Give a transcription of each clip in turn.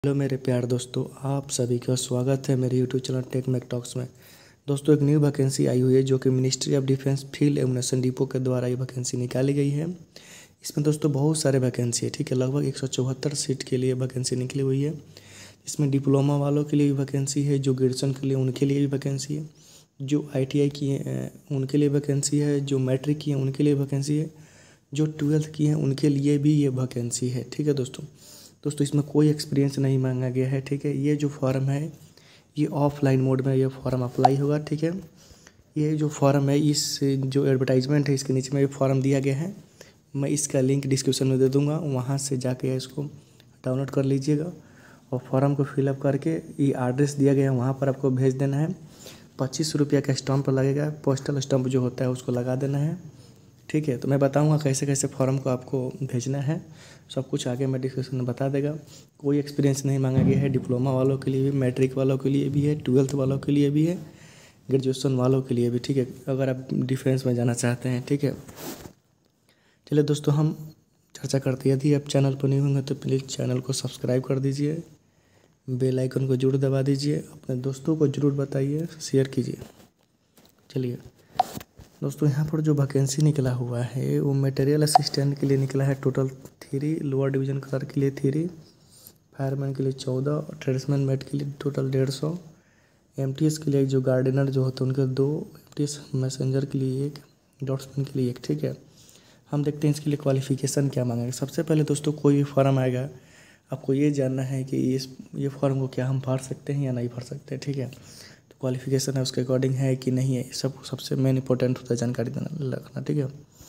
Hello मेरे प्यार दोस्तों, आप सभी का स्वागत है मेरे YouTube channel Tech Mac Talks में। दोस्तों, एक न्यू वैकेंसी आई हुई है जो कि ministry of defence field ammunition depot के द्वारा ये वैकेंसी निकाली गई है। इसमें दोस्तों बहुत सारे वैकेंसी है, ठीक है। लगभग 174 सीट के लिए वैकेंसी निकली हुई है। इसमें डिप्लोमा वालों के लिए भी वैकेंसी है, जो ग्रेजुएशन के लिए उनके लिए भी वैकेंसी है, जो ITI किए हैं उनके लिए वैकेंसी है, जो मैट्रिक किए हैं उनके लिए वैकेंसी है, जो 12th किए हैं उनके लिए भी ये वैकेंसी है, ठीक है दोस्तों इसमें कोई एक्सपीरियंस नहीं मांगा गया है, ठीक है। ये जो फॉर्म है ये ऑफलाइन मोड में ये फॉर्म अप्लाई होगा, ठीक है। ये जो फॉर्म है, इस जो एडवर्टाइजमेंट है इसके नीचे में ये फॉर्म दिया गया है। मैं इसका लिंक डिस्क्रिप्शन में दे दूँगा, वहाँ से जाके इसको डाउनलोड कर लीजिएगा और फॉर्म को फिलअप करके ये एड्रेस दिया गया है वहाँ पर आपको भेज देना है। 25 रुपये का स्टाम्प लगेगा, पोस्टल स्टाम्प जो होता है उसको लगा देना है, ठीक है। तो मैं बताऊंगा कैसे कैसे फॉर्म को आपको भेजना है, सब कुछ आगे मैं डिस्क्रिप्शन में बता देगा। कोई एक्सपीरियंस नहीं मांगा गया है। डिप्लोमा वालों के लिए भी, मैट्रिक वालों के लिए भी है, 12th वालों के लिए भी है, ग्रेजुएशन वालों के लिए भी, ठीक है, अगर आप डिफेंस में जाना चाहते हैं, ठीक है। चलिए दोस्तों, हम चर्चा करते हैं। यदि आप चैनल पर नहीं होंगे तो प्लीज़ चैनल को सब्सक्राइब कर दीजिए, बेल आइकन को जरूर दबा दीजिए, अपने दोस्तों को ज़रूर बताइए, शेयर कीजिए। चलिए दोस्तों, यहाँ पर जो वैकेंसी निकला हुआ है वो मटेरियल असिस्टेंट के लिए निकला है। टोटल 3, लोअर डिवीज़न क्लर्क के लिए 3, फायरमैन के लिए 14 और ट्रेड्समैन मेट के लिए टोटल 150। MTS के लिए जो गार्डनर जो होते हैं उनके 2, MTS मैसेंजर के लिए 1, डॉट्समैन के लिए 1, ठीक है। हम देखते हैं इसके लिए क्वालिफिकेशन क्या मांगेगा। सबसे पहले दोस्तों, कोई भी फॉर्म आएगा आपको ये जानना है कि ये फॉर्म को क्या हम भर सकते हैं या नहीं भर सकते, ठीक है। क्वालिफिकेशन है उसके अकॉर्डिंग है कि नहीं है, सब सबसे मेन इंपॉर्टेंट होता है जानकारी देना रखना, ठीक है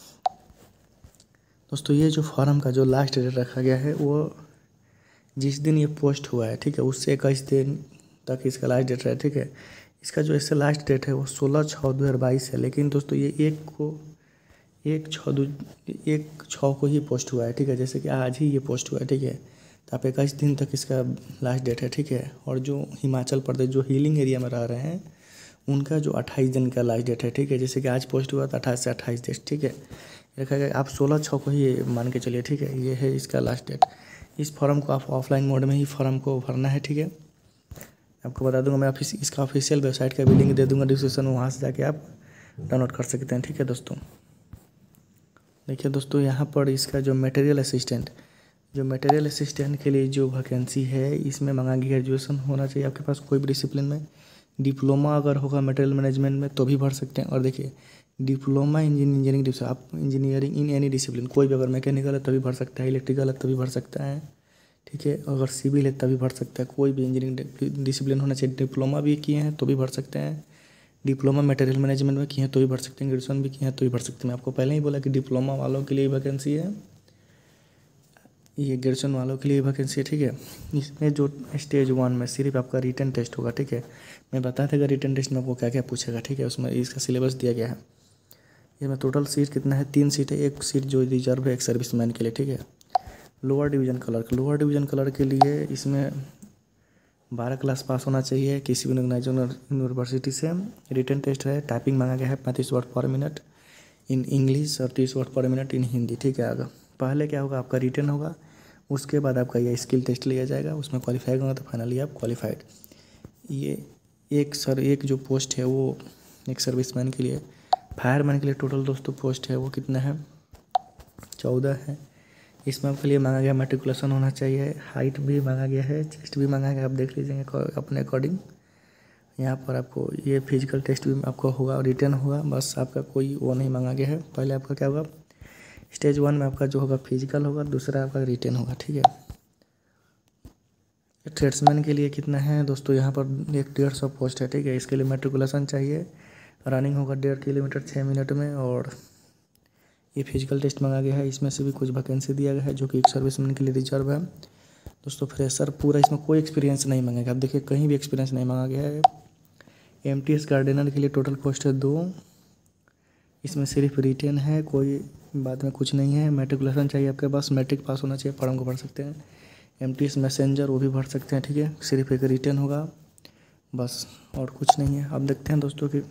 दोस्तों। ये जो फॉर्म का जो लास्ट डेट रखा गया है वो जिस दिन ये पोस्ट हुआ है, ठीक है, उससे 21 दिन तक इसका लास्ट डेट है, ठीक है। इसका जो इससे लास्ट डेट है वो 16/6/2022 है, लेकिन दोस्तों ये 1/6 को ही पोस्ट हुआ है, ठीक है। जैसे कि आज ही ये पोस्ट हुआ है, ठीक है। तो आप 21 दिन तक इसका लास्ट डेट है, ठीक है। और जो हिमाचल प्रदेश जो हीलिंग एरिया में रह रहे हैं उनका जो 28 दिन का लास्ट डेट है, ठीक है। जैसे कि आज पोस्ट हुआ था 28 से 28 डेट, ठीक है। देखा गया आप 16/6 को ही मान के चलिए, ठीक है। ये है इसका लास्ट डेट। इस फॉर्म को आप ऑफलाइन मोड में ही फॉर्म को भरना है, ठीक है। आपको बता दूंगा मैं, इसका ऑफिशियल वेबसाइट का भी लिंक दे दूंगा डिस्क्रिप्शन में, वहाँ से जाके आप डाउनलोड कर सकते हैं, ठीक है दोस्तों। देखिए दोस्तों, यहाँ पर इसका जो मटेरियल असिस्टेंट के लिए जो वैकेंसी है इसमें मांगा गया ग्रेजुएशन होना चाहिए आपके पास कोई भी डिसिप्लिन में। डिप्लोमा अगर होगा मटेरियल मैनेजमेंट में तो भी भर सकते हैं। और देखिए, डिप्लोमा इंजीनियरिंग आप इंजीनियरिंग इन एनी डिसिप्लिन, कोई भी अगर मैकेनिकल है तभी भर सकता है, इलेक्ट्रिकल है तभी भर सकता है, ठीक है। अगर सिविल है तभी भर सकता है, कोई भी इंजीनियरिंग डिसिप्लिन होना चाहिए। डिप्लोमा भी किए हैं तो भी भर सकते हैं, डिप्लोमा मटेरियल मैनेजमेंट में किए हैं तो भी भर सकते हैं, ग्रेजुएशन भी किए हैं तो भी भर सकते हैं। मैं आपको पहले ही बोला कि डिप्लोमा वालों के लिए वैकेंसी है, ये ग्रेजुएशन वालों के लिए वैकेंसी है, ठीक है। इसमें जो स्टेज 1 में सिर्फ आपका रिटन टेस्ट होगा, ठीक है। मैं बता देगा रिटन टेस्ट में आपको क्या क्या पूछेगा, ठीक है। उसमें इसका सिलेबस दिया गया है। इसमें टोटल सीट कितना है, 3 सीट है, एक सीट जो रिजर्व है एक सर्विसमैन के लिए, ठीक है। लोअर डिवीज़न क्लर्क के लिए इसमें 12 क्लास पास होना चाहिए किसी भी यूनिवर्सिटी से। रिटन टेस्ट है, टाइपिंग मांगा गया है 35 वर्ड पर मिनट इन इंग्लिश और 30 वर्ड पर मिनट इन हिंदी, ठीक है। आगे पहले क्या होगा, आपका रिटन होगा, उसके बाद आपका ये स्किल टेस्ट लिया जाएगा, उसमें क्वालिफाई होगा तो फाइनली आप क्वालिफाइड। ये एक जो पोस्ट है वो एक सर्विसमैन के लिए। फायरमैन के लिए टोटल दोस्तों पोस्ट है वो कितना है, 14 है। इसमें आपके लिए मांगा गया मैट्रिकुलेशन होना चाहिए, हाइट भी मांगा गया है, चेस्ट भी मांगा गया, आप देख लीजिएगा अपने अकॉर्डिंग। यहाँ पर आपको ये फिजिकल टेस्ट भी आपको होगा और रिटर्न होगा, बस आपका कोई वो नहीं मांगा गया है। पहले आपका क्या होगा, स्टेज 1 में आपका जो होगा फिजिकल होगा, दूसरा आपका रिटर्न होगा, ठीक है। ट्रेड्समैन के लिए कितना है दोस्तों, यहाँ पर 150 पोस्ट है, ठीक है। इसके लिए मैट्रिकुलेशन चाहिए, रनिंग होगा 1.5 किलोमीटर 6 मिनट में, और ये फिजिकल टेस्ट मांगा गया है। इसमें से भी कुछ वैकेंसी दिया गया है जो कि एक सर्विसमैन के लिए रिजर्व है दोस्तों। फ्रेशर पूरा, इसमें कोई एक्सपीरियंस नहीं मांगेगा, आप देखिए कहीं भी एक्सपीरियंस नहीं मांगा गया है। MTS गार्डनर के लिए टोटल पोस्ट है 2, इसमें सिर्फ रिटेन है, कोई बाद में कुछ नहीं है। मैट्रिकुलेशन चाहिए आपके पास, मैट्रिक पास होना चाहिए, फॉर्म को भर सकते हैं। MTS मैसेंजर वो भी भर सकते हैं, ठीक है। सिर्फ एक रिटेन होगा बस, और कुछ नहीं है। अब देखते हैं दोस्तों कि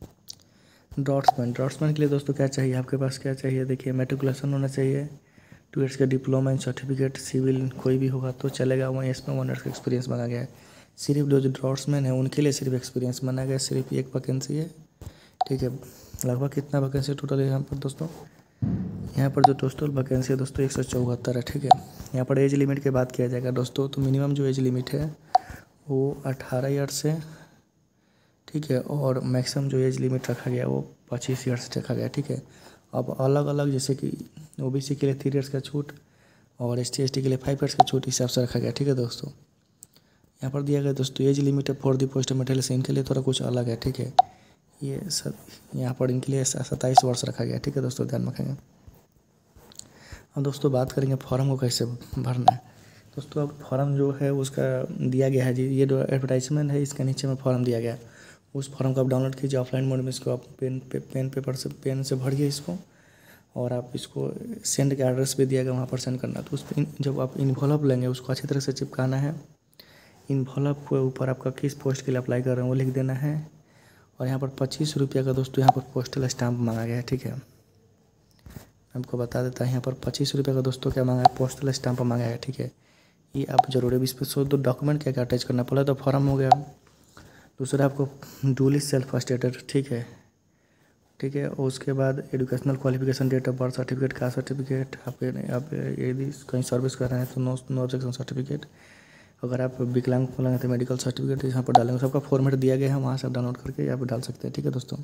ड्रॉट्समैन के लिए दोस्तों क्या चाहिए आपके पास, क्या चाहिए देखिए, मैट्रिकुलेशन होना चाहिए, 2 ईयर्स का डिप्लोमा इन सर्टिफिकेट सिविल कोई भी होगा तो चलेगा। वहीं इसमें 1 ईयर का एक्सपीरियंस मांगा गया है। सिर्फ जो ड्राफ्ट्समैन है उनके लिए सिर्फ एक्सपीरियंस माना गया, सिर्फ एक वैकेंसी है, ठीक है। लगभग कितना वैकेंसी टोटल है यहाँ पर दोस्तों? यहाँ पर जो दोस्तों वैकेंसी है दोस्तों 174 है, ठीक है। यहाँ पर एज लिमिट की बात किया जाएगा दोस्तों, तो मिनिमम जो एज लिमिट है वो 18 ईयर्स है, ठीक है। और मैक्सिमम जो एज लिमिट रखा गया वो 25 ईयर्स रखा गया, ठीक है। अब अलग अलग जैसे कि ओबीसी के लिए 3 ईयर्स का छूट और ST/ST के लिए 5 ईयर्स का छूट हिसाब से रखा गया, ठीक है दोस्तों। यहाँ पर दिया गया दोस्तों एज लिमिट है फॉर दी पोस्ट मेटल से, इनके लिए थोड़ा कुछ अलग है, ठीक है। ये सब यहाँ पर इनके लिए 27 वर्ष रखा गया, ठीक है दोस्तों, ध्यान रखेंगे। अब दोस्तों बात करेंगे फॉर्म को कैसे भरना है। दोस्तों अब फॉर्म जो है उसका दिया गया है जी, ये जो एडवर्टाइजमेंट है इसके नीचे में फॉर्म दिया गया है। उस फॉर्म को आप डाउनलोड कीजिए ऑफलाइन मोड में, इसको आप पेन से भरिए इसको, और आप इसको सेंड के एड्रेस पे दिया गया वहाँ पर सेंड करना। तो उस पर जब आप इन्वॉल्व लेंगे उसको अच्छी तरह से चिपकाना है। इन्वॉल्व के ऊपर आपका किस पोस्ट के लिए अप्लाई कर रहे हैं वो लिख देना है। और यहाँ पर 25 रुपये का दोस्तों यहाँ पर पोस्टल स्टाम्प मांगा गया है, ठीक है। आपको बता देता है यहाँ पर 25 रुपये का दोस्तों क्या मांगा है, पोस्टल स्टाम्प मांगा है, ठीक है। ये आप जरूर इस पर 102 डॉक्यूमेंट क्या क्या अटैच करना पड़ा, तो फॉर्म हो गया। दूसरा आपको डुली सेल्फ अटेस्टेड, ठीक है, ठीक है। और उसके बाद educational qualification, date of birth certificate, caste certificate, आप यदि कहीं सर्विस कर रहे हैं तो नो ऑब्जेक्शन सर्टिफिकेट, अगर आप विकलांग हैं तो मेडिकल सर्टिफिकेट यहाँ पर डालेंगे। सबका फॉर्मेट दिया गया है, वहाँ से आप डाउनलोड करके यहाँ पर डाल सकते हैं, ठीक है दोस्तों,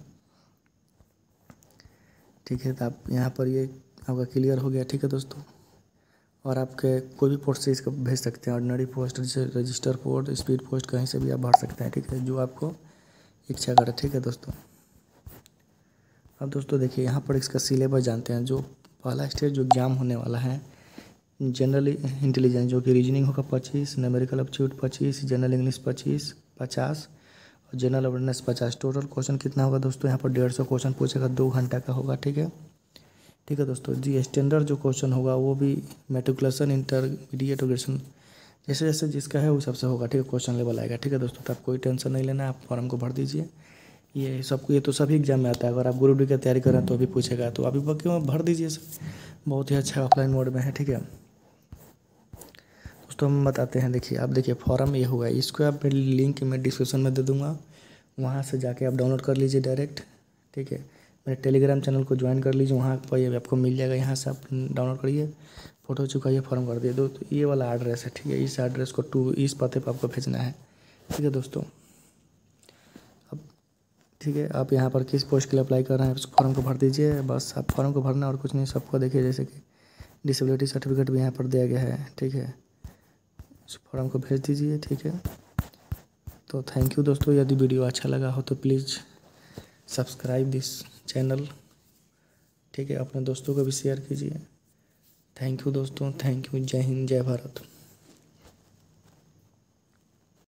ठीक है। तो आप यहाँ पर ये आपका क्लियर हो गया, ठीक है दोस्तों। और आपके कोई भी पोस्ट से इसको भेज सकते हैं, ऑर्डिनरी पोस्ट, जैसे रजिस्टर पोस्ट, स्पीड पोस्ट, कहीं से भी आप भर सकते हैं, ठीक है, जो आपको इच्छा करे, ठीक है दोस्तों। अब दोस्तों देखिए यहाँ पर इसका सिलेबस जानते हैं। जो पहला स्टेज जो एग्ज़ाम होने वाला है, जनरल इंटेलिजेंस जो कि रीजनिंग होगा 25, न्यूमेरिकल एप्टीट्यूड 25, जनरल इंग्लिश 50 और जनरल अवेयरनेस 50। टोटल क्वेश्चन कितना होगा दोस्तों? यहाँ पर 150 क्वेश्चन पूछेगा, 2 घंटा का होगा, ठीक है, ठीक है दोस्तों जी। स्टैंडर्ड जो क्वेश्चन होगा वो भी मेट्रिकुलेशन, इंटरमीडिएट, ग्रेजुएशन जैसे जैसे जिसका है उस हिसाब से होगा, ठीक है, क्वेश्चन लेवल आएगा, ठीक है दोस्तों। तो आप कोई टेंशन नहीं लेना, आप फॉर्म को भर दीजिए। ये तो सभी एग्जाम में आता है। अगर आप ग्रुप डी की तैयारी कर रहे हैं तो भी पूछेगा, तो अभी क्यों भर दीजिए सर, बहुत ही अच्छा ऑफलाइन मोड में है, ठीक है दोस्तों। हम बताते हैं, देखिए आप देखिए फॉर्म ये हुआ है, इसको आप लिंक मैं डिस्क्रिप्शन में दे दूँगा, वहाँ से जाके आप डाउनलोड कर लीजिए डायरेक्ट, ठीक है। मेरे टेलीग्राम चैनल को ज्वाइन कर लीजिए, वहाँ पर ये आपको मिल जाएगा, यहाँ से आप डाउनलोड करिए, फ़ोटो चिपकाइए, फॉर्म कर दिए। तो ये वाला एड्रेस है, ठीक है, इस एड्रेस को इस पते पर आपको भेजना है, ठीक है दोस्तों। अब ठीक है, आप यहाँ पर किस पोस्ट के लिए अप्लाई कर रहे हैं उस फॉर्म को भर दीजिए, बस आप फॉर्म को भरना और कुछ नहीं। सबको देखिए जैसे कि डिसेबिलिटी सर्टिफिकेट भी यहाँ पर दिया गया है, ठीक है, उस फॉर्म को भेज दीजिए, ठीक है। तो थैंक यू दोस्तों, यदि वीडियो अच्छा लगा हो तो प्लीज़ सब्सक्राइब दिस चैनल, ठीक है, अपने दोस्तों को भी शेयर कीजिए। थैंक यू दोस्तों, थैंक यू, जय हिंद, जय भारत।